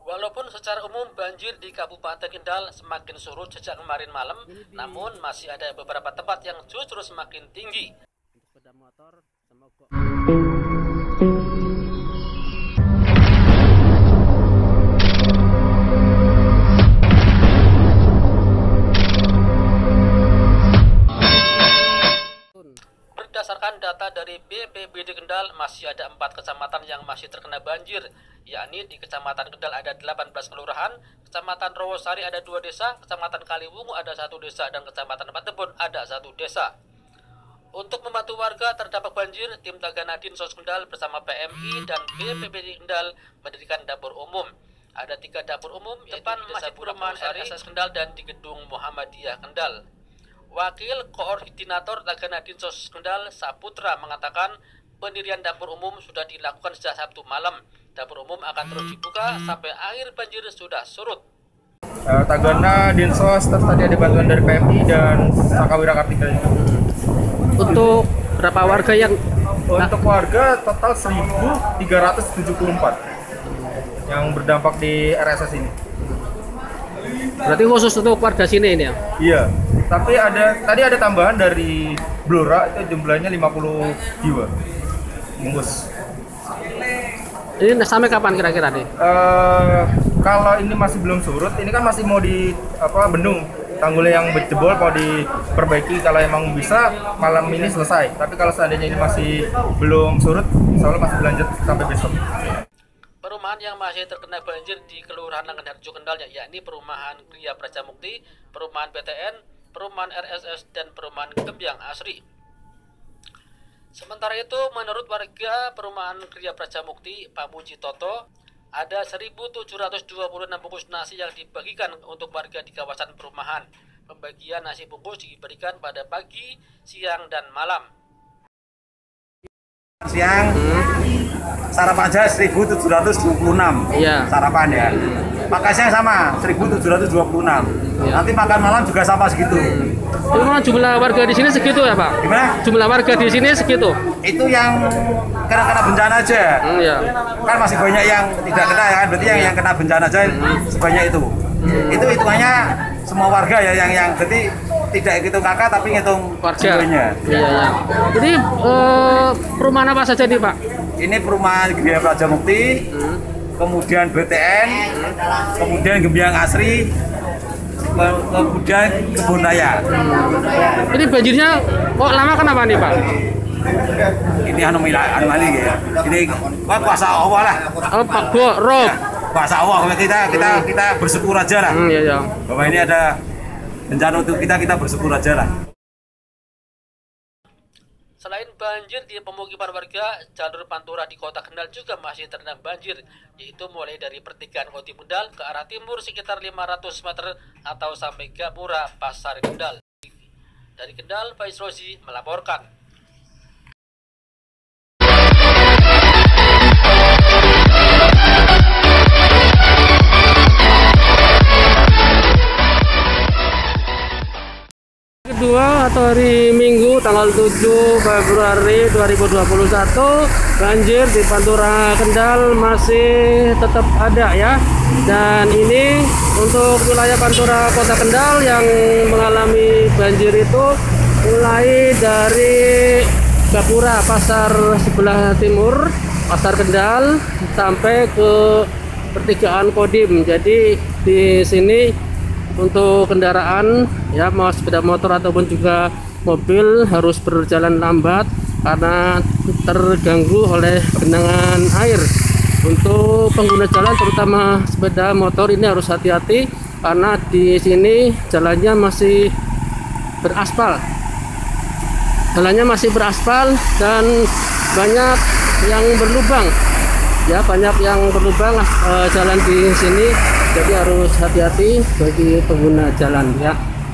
Walaupun secara umum banjir di Kabupaten Kendal semakin surut sejak kemarin malam, namun masih ada beberapa tempat yang justru semakin tinggi. Untuk sepeda motor semoga Berdasarkan data dari BPBD Kendal, masih ada 4 kecamatan yang masih terkena banjir, yakni di Kecamatan Kendal ada 18 kelurahan, Kecamatan Rowosari ada 2 desa, Kecamatan Kaliwungu ada 1 desa, dan Kecamatan Patebon ada 1 desa. Untuk membantu warga terdampak banjir, tim Tagana Dinsos Kendal bersama PMI dan BPBD Kendal mendirikan dapur umum. Ada 3 dapur umum, depan Masjid Perumahan RSS Kendal dan di Gedung Muhammadiyah Kendal. Wakil Koordinator Tagana Dinsos Kendal, Saputra, mengatakan pendirian dapur umum sudah dilakukan sejak Sabtu malam. Dapur umum akan terus dibuka sampai akhir banjir sudah surut. Tagana Dinsos, terus tadi ada bantuan dari PMI dan Sakawira Kartika. untuk berapa warga yang Untuk warga total 1.374 yang berdampak di RSS ini. berarti khusus untuk warga sini ini ya? Iya, tapi tadi ada tambahan dari Blora, itu jumlahnya 50 jiwa bungkus. Ini sampai kapan kira-kira nih? Kalau ini masih belum surut, ini kan masih mau bendung. Tanggulnya yang jebol mau diperbaiki, kalau emang bisa malam ini selesai. Tapi kalau seandainya ini masih belum surut, insya Allah masih berlanjut sampai besok. Perumahan yang masih terkena banjir di Kelurahan Langenharjo Kendal, yakni Perumahan Gria Prajamukti, Perumahan BTN, Perumahan RSS, dan Perumahan Gembyang Asri. Sementara itu, menurut warga Perumahan Gria Prajamukti, Pak Muji Toto, ada 1.726 bungkus nasi yang dibagikan untuk warga di kawasan perumahan. Pembagian nasi bungkus diberikan pada pagi, siang, dan malam. Siang sarapan aja 1.726. Iya. Sarapan ya. Makan siang sama 1.726. Iya. Nanti makan malam juga sama segitu. Itu memang jumlah warga di sini segitu ya Pak? Gimana? Jumlah warga di sini segitu? Itu yang kena bencana aja. Iya. Kan masih banyak yang tidak kena ya kan. Berarti yang kena bencana aja sebanyak itu. Itu hitungannya semua warga ya yang berarti tidak hitung kakak tapi ngitung Warga. jiwanya. Iya, iya. Jadi perumahan apa saja nih Pak? Ini perumahan Gria Prajamukti, kemudian BTN, kemudian Gembyang Asri, kemudian Kebun Raya. Ini banjirnya kok lama kenapa nih Pak? Ini anomali ya. Ini kuasa Allah lah. Oh Pak Rob. Kuasa Allah, kita bersyukur aja lah. Iya, iya. Bahwa ini ada bencana untuk kita bersyukur aja lah. Selain banjir di pemukiman warga, jalur Pantura di Kota Kendal juga masih terendam banjir, yaitu mulai dari pertigaan Koti Kendal ke arah timur sekitar 500 meter atau sampai Gapura, Pasar Kendal. Dari Kendal, Faiz Rozi melaporkan. Kedua atau hari Minggu tanggal 7 Februari 2021, banjir di Pantura Kendal masih tetap ada ya. Dan ini untuk wilayah Pantura Kota Kendal yang mengalami banjir itu mulai dari Gapura Pasar sebelah timur Pasar Kendal sampai ke pertigaan Kodim. Jadi di sini untuk kendaraan ya mau sepeda motor ataupun juga mobil harus berjalan lambat karena terganggu oleh genangan air. Untuk pengguna jalan terutama sepeda motor ini harus hati-hati karena di sini jalannya masih beraspal. Jalannya masih beraspal dan banyak yang berlubang. Ya, banyak yang berlubang jalan di sini, jadi harus hati-hati bagi pengguna jalan ya.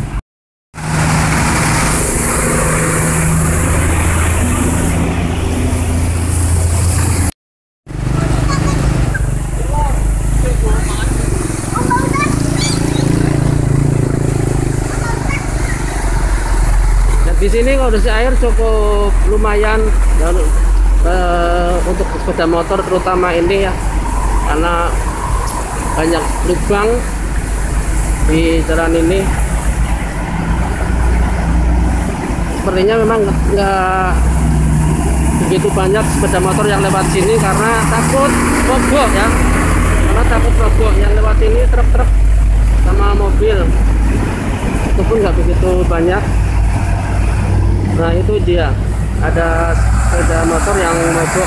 Dan di sini kondisi air cukup lumayan dan untuk sepeda motor terutama ini ya, karena banyak lubang di jalan ini. Sepertinya memang nggak begitu banyak sepeda motor yang lewat sini karena takut mogok ya, karena takut mogok yang lewat ini truk-truk sama mobil itu pun nggak begitu banyak. Nah itu dia, ada sepeda motor yang mogok.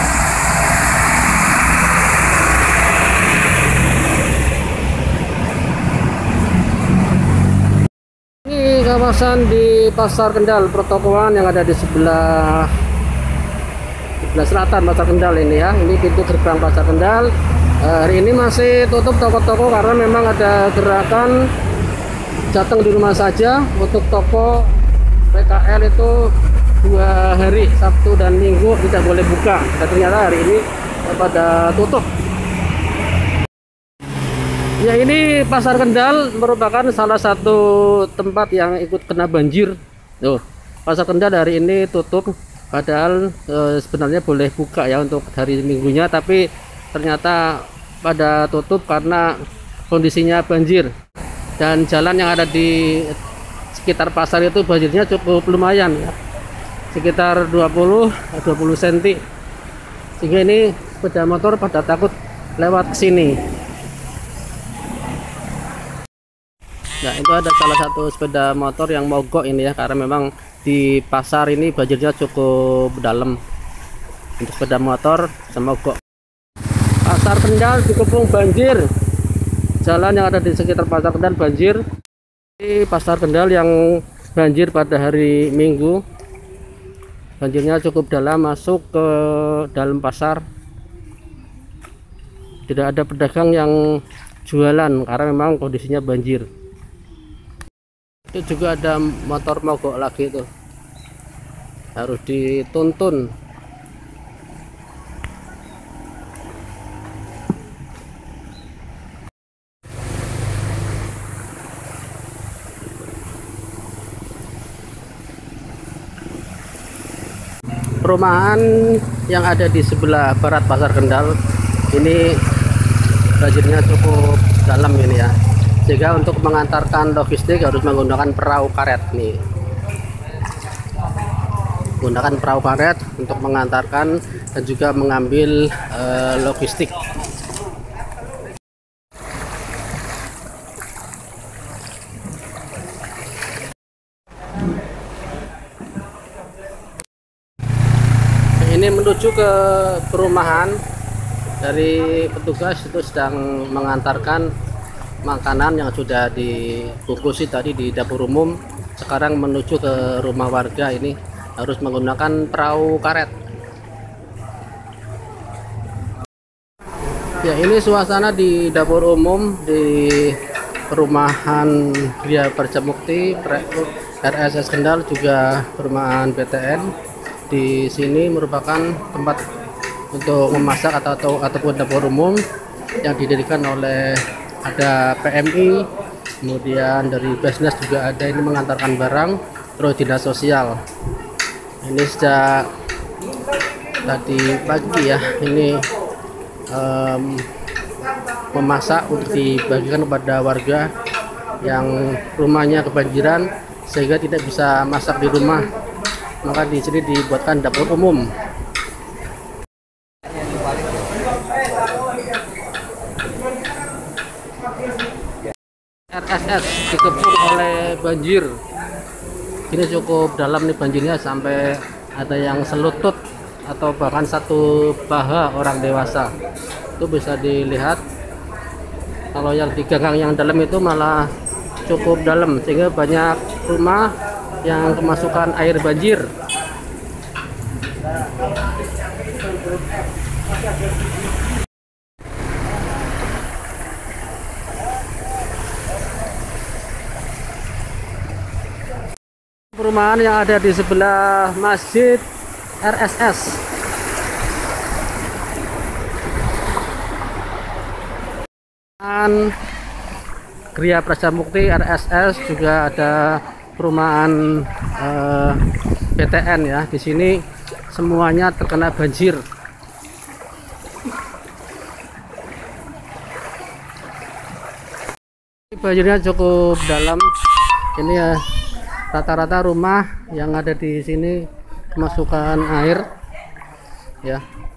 Ini kawasan di Pasar Kendal pertokoan yang ada di sebelah selatan Pasar Kendal ini ya. Ini pintu gerbang Pasar Kendal. Hari ini masih tutup toko-toko karena memang ada gerakan datang di rumah saja. Untuk toko PKL itu 2 hari, Sabtu dan Minggu tidak boleh buka. Dan ternyata hari ini pada tutup. Ya, ini Pasar Kendal merupakan salah satu tempat yang ikut kena banjir. Tuh, Pasar Kendal hari ini tutup, padahal sebenarnya boleh buka ya untuk hari Minggunya, tapi ternyata pada tutup karena kondisinya banjir. Dan jalan yang ada di sekitar pasar itu banjirnya cukup lumayan ya, sekitar 20 cm, sehingga ini sepeda motor pada takut lewat ke sini. Nah, itu ada salah satu sepeda motor yang mogok ini ya, karena memang di pasar ini banjirnya cukup dalam. Untuk sepeda motor semogok. Pasar Kendal dikepung banjir. Jalan yang ada di sekitar Pasar Kendal banjir. Di Pasar Kendal yang banjir pada hari Minggu, banjirnya cukup dalam, masuk ke dalam pasar. Tidak ada pedagang yang jualan karena memang kondisinya banjir. Itu juga ada motor mogok lagi tuh, harus dituntun. Perumahan yang ada di sebelah barat Pasar Kendal ini banjirnya cukup dalam ini ya, sehingga untuk mengantarkan logistik harus menggunakan perahu karet nih. Gunakan perahu karet untuk mengantarkan dan juga mengambil logistik. Ini menuju ke perumahan, dari petugas itu sedang mengantarkan makanan yang sudah dibungkusi tadi di dapur umum. Sekarang menuju ke rumah warga, ini harus menggunakan perahu karet. Ya, ini suasana di dapur umum di perumahan Gria Perjamukti RSS Kendal, juga perumahan BTN. Di sini merupakan tempat untuk memasak ataupun dapur umum yang didirikan oleh, ada PMI, kemudian dari Basnas juga ada, ini mengantarkan barang, terus dinas sosial. Ini sejak tadi pagi ya, ini memasak untuk dibagikan kepada warga yang rumahnya kebanjiran sehingga tidak bisa masak di rumah, maka di sini dibuatkan dapur umum. RSS dikepung oleh banjir. Ini cukup dalam nih banjirnya, sampai ada yang selutut atau bahkan satu paha orang dewasa. Itu bisa dilihat. Kalau yang di gang yang dalam itu malah cukup dalam, sehingga banyak rumah yang kemasukan air banjir. Perumahan yang ada di sebelah Masjid RSS. Gria Perjamukti RSS, juga ada perumahan BTN ya. Di sini semuanya terkena banjir. Banjirnya cukup dalam. Ini ya rata-rata rumah yang ada di sini kemasukan air ya.